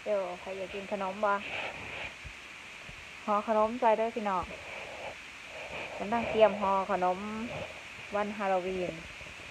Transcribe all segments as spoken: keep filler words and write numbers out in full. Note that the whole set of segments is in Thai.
เดี๋ยวใครอยากกินขนมบ่ห่อขนมใจได้พี่น้องฉันตั้งเตรียมห่อขนมวันฮาโลวีน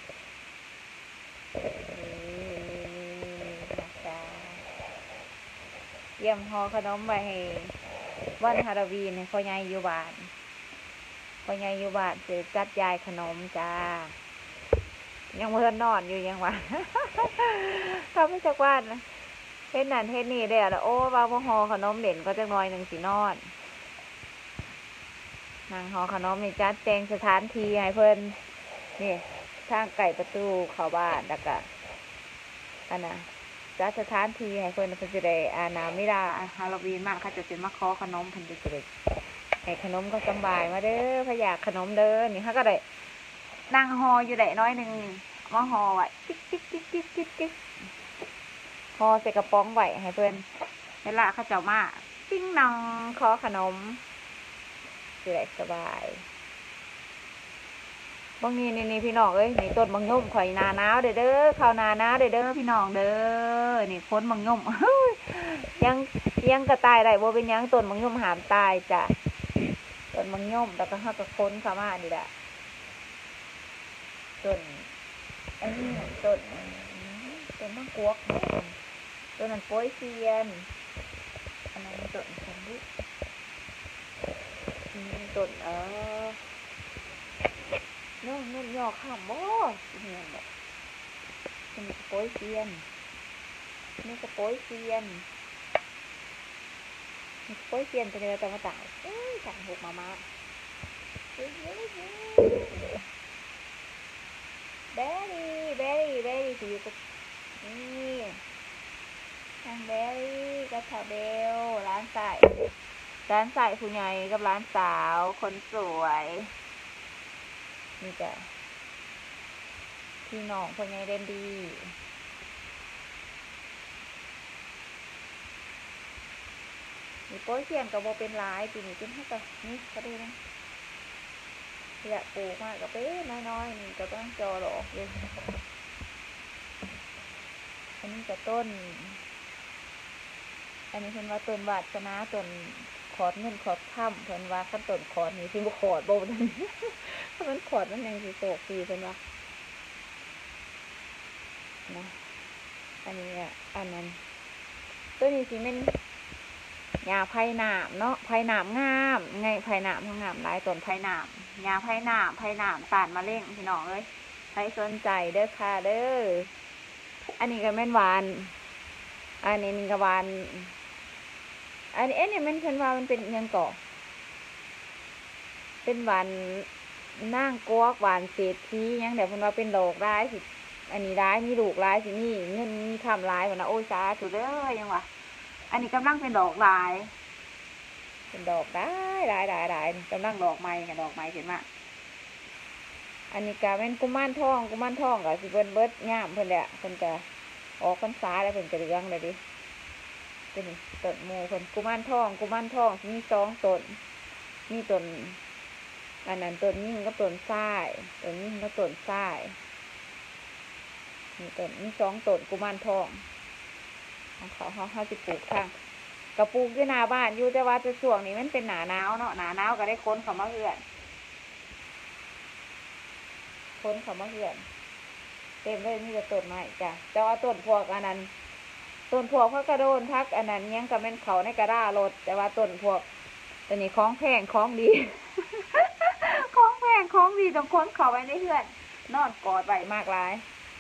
เตรียมห่อขนมไว้ให้วันฮาโลวีนให้พ่อใหญ่อยู่บ้านพ่อใหญ่อยู่บ้านจะจัดยายขนมจ้ายังเพิ่นนอนอยู่ยังวะทำไม่จักวันเฮ็ดนั่นเฮ็ดนี่เด้อแล้วโอ้ว่าบ่ห่อขนมเด่นก็จักหน่อยหนึ่งสินอนนางห่อขนมนี่จัดแจงสถานที่ให้เพิ่นนี่ทางไก่ประตูเข้าบ้านแล้วก็อันน่ะจัดสถานที่ให้เพิ่นเพิ่นสิได้อ่านาเวลาฮาโลวีนมากเขาจะสิมาขอขนมเพิ่นจะสิได้ให้ขนมก็สบายมาเด้อพะอยากขนมเด้อนี่เขาก็ได้นั่งห่ออยู่ได้น้อยหนึ่งมาห่อไว้จิ๊กจิ๊กจิ๊กจิ๊กจิ๊กจิ๊กห่อใส่กระป๋องไว้ให้เพื่อนเวลาเขาเจ้ามาปิ้งนังขอขนมสิได้สบายบางนี้นี่นี่พี่น้องเอ้ยนี่ต้นบางย่มข่อยนาหนาวเด้อเด้อข้าวนาหนาวเด้อเด้อพี่น้องเด้อนี่พ้นบางย่มยังยังกระต่ายได้บ่เป็นยังต้นบางย่มหามตายจ้ะต้นบางย่มแล้วก็ห้ากระพ้นเข้ามานี่แหละต้นอันนี้ต้นต้นมะกอกต้นนั้นโป้ยเซียนอันนั้นต้นสันดุต้นเออน้องนุ่นยอข้ามบ่เงี้ยบ่นี่ก็โป้ยเซียนนี่ก็โป้ยเซียนนี่โป้ยเซียนเป็นอะไรต่างต่างเอ้ยสั่งหกมามาเฮ้ยเฮ้ยเฮ้ยเบอร์รี่เบอร์รี่เบอร์รี่ที่อยู่กับนี่ทางเบอร์รี่กับทาเบลร้านใส่ร้านใส่ผู้ใหญ่กับร้านสาวคนสวยนี่จ้ะพี่น้องผู้ใหญ่เด่นดีนี่โป้ยเสียงกับโบเป็นร้ายปีนี้กินให้กับนี่ก็ดูนะอยากปลูกมากกับเป๊ะน้อยๆนี่ก็ต้องจอหรอกเลยอันนี้กับต้นอันนี้เพิ่นว่าต้นวาสนาต้นขอดเงินขอดถ้ำเพิ่นว่าขั้นต้นขอดนี่สิบ่ขอดบ่ได้เพราะมันขอดมันยังสิโตกดีเพิ่นว่านะอันนี้อ่ะอันนั้นตัวนี้สิเป็นหญ้าไผ่น้ำเนาะไผ่น้ำงามไงไผ่น้ำทั้งงามหลายต้นไผ่น้ำหญ้าไผ่น้ำไผ่น้ำต้านมะเร็งพี่น้องเอ้ยใครสนใจเด้อค่ะเด้ออันนี้ก็แม่นหวานอันนี้นี่ก็หวานอันนี้เนี่ยมันเพิ่นว่ามันเป็นยังก่อเป็นหวานนั่งกวกหวานเศรษฐียังเดี๋ยวเพิ่นว่าเป็นดอกร้ายสิอันนี้ร้ายมีลูกร้ายสินี่เงินมีคำร้ายเหมือนนะโอ้ยสาธุเด้อยังวะอันนี้กำลังเป็นดอกร้ายเป็นดอกได้ได้ได้ได้กำลังดอกไม้กับดอกไม้เห็นไหมอันนี้ก็เป็นกุมารทองกุมารทองกับสิเบิ้ลเบิดงามเพิ่นแหละเพิ่นจะออกพรรษาแล้วเพิ่นจะเลี้ยงเลยดิเป็นต้นโมเพิ่นกุมารทองกุมารทองมีสองต้นมีต้นอันนั้นต้นยิ่งก็ต้นทรายต้นยิ่งก็ต้นทรายมีต้นมีสองต้นกุมารทองของเขาเขาเขาจะปลูกข้างกระปลูกที่หน้าบ้านอยู่แต่ว่าจะช่วงนี้มันเป็นหนาหนาวเนาะหนาหนาวก็ได้ค้นเขามาเหือนค้นเขามาเหือนเต็มเลยมีแต่ต้นไม้จ้ะแต่ว่าต้นพวกอันนั้นต้นพวกพระกระโดนพักอันนั้นยังกับเป็นเขาในกระด้ารถแต่ว่าต้นพวกตัวนี้ของแพงของดี ของแพงของดีต้องค้นเขาไว้ในเหือนนอนกอดไว้มากลาย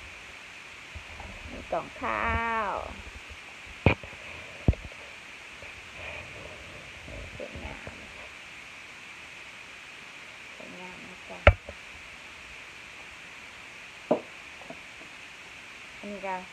กล่องข้าวสวยงามสวยงามนะจ๊ะอันนี้ก็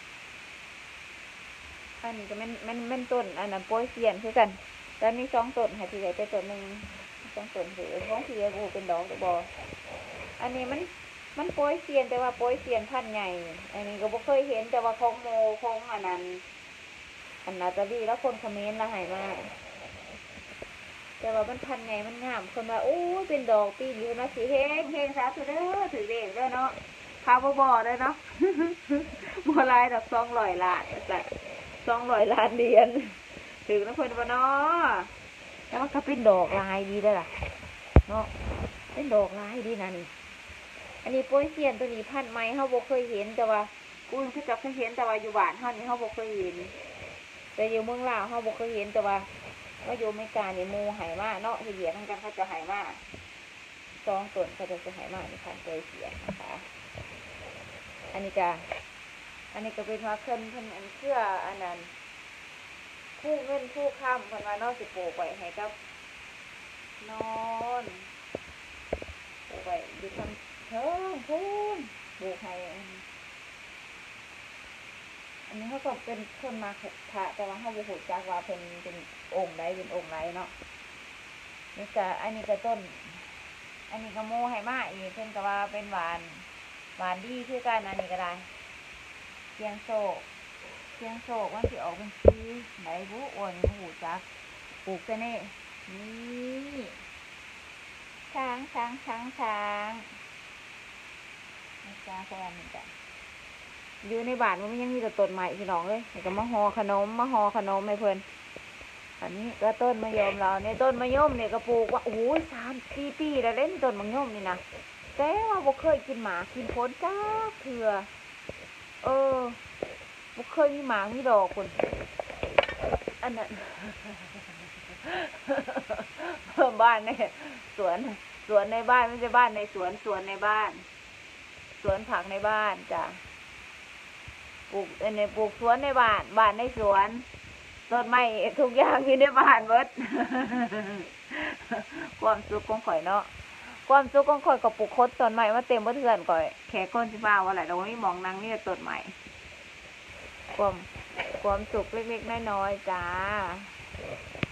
อันนี้ก็มันมันมันต้นอันนั้นโป้ยเซียนคือกันแต่มีสองต้นให้ที่ใหญ่ไปต้นหนึ่งสองต้นถือของที่ใหญ่โอ้เป็นดอกหรือบออันนี้มันมันโป้ยเซียนแต่ว่าโป้ยเซียนพันใหญ่อันนี้ก็บ่เคยเห็นแต่ว่าของโมของอันนั้นอันนาตาลีแล้วคนคอมเมนต์ละหายมากแต่ว่ามันพันใหญ่มันงามคนว่าโอ้เป็นดอกปีนี้มาสีเฮงเฮงสาธุเด้อถือเด็กด้วยเนาะข้าวบ่บ่เลยเนาะบัวลายดอกซองลอยลาดจ้ะสสองร้อยล้านเหรียญถึงนะเพื่อนปะเนาะแต่ว่าก็เป็นดอกลายดีได้ล่ะเนาะเป็นดอกลายดีนะนี่อันนี้โป้ยเซียนตัวนี้พันไม้เขาบ่เคยเห็นแต่ว่ากูเขาจะเคยเห็นแต่ว่าอยู่บ้านเขานี่เขาบ่เคยเห็นแต่อยู่เมืองลาวเขาบ่เคยเห็นแต่ว่าว่าอยู่อเมริกาเนี่ยมูไหมาเนาะที่เหยียดทั้งกันเขาจะไหมาซองต้นเขาจะจะไหมาในพันโป้ยเซียนนะคะอันนี้ก็อันนี้ก็เป็นว่าเพิ่นเพิ่นอันเชื่ออันนั้นคู่เงินคู่ข้ามเพิ่นว่าเนาะสิปลูกไว้ให้กับนอนปลูกไว้อยู่ทำเทิงพูนปลูกให้อันนี้เขาก็เป็นคนมาพระแต่ว่าเขาบ่ฮู้จักว่าเพิ่นเป็นองค์ใดเป็นองค์ใดเนาะนี่ก็อันนี้ก็ต้นอันนี้ก็โมให้มาอีกเพิ่นก็ว่าเป็นหวานหวานดีคือกันอันนี้ก็ได้เสียงโศกเสียงโศกมันสิออกเป็นสีไหนบุอ้วนหูจักปลูกแต่นี่นี่ช้างช้างช้างช้างนี่จ้าแฟนนี่จ้ะอยู่ในบ้านมันยังมีแต่ต้นใหม่พี่น้องเลยนี่ก็มาห่อขนมมาห่อขนมให้เพิ่นอันนี้ก็ต้นมะยมเราในต้นมะยมเนี่ยก็ปลูกว่าโอ้ยสามสี่ปีแล้วเล่นต้นมะยมนี่นะแต่ว่าบ่เคยกินหมากินผลจ้าเถื่อเออบ่เคยมีหมามีดอกคนอันนั้นบ้านเนี่ยสวนสวนในบ้านไม่ใช่บ้านในสวนสวนในบ้านสวนผักในบ้านจ้ะปลูกในปลูกสวนในบ้านบ้านในสวนต้นไม้ทุกอย่างอยู่ในบ้านเบิดความสุขของข่อยเนาะความสุขของข่อยกับปลูกคดต้นไม้มาเต็มบ้านเถื่อนก่อยแขกคนที่บ้าว่าอะไรเราไม่มองนางนี่ต้นไม้ความความสุขเล็กๆน้อยๆจ้า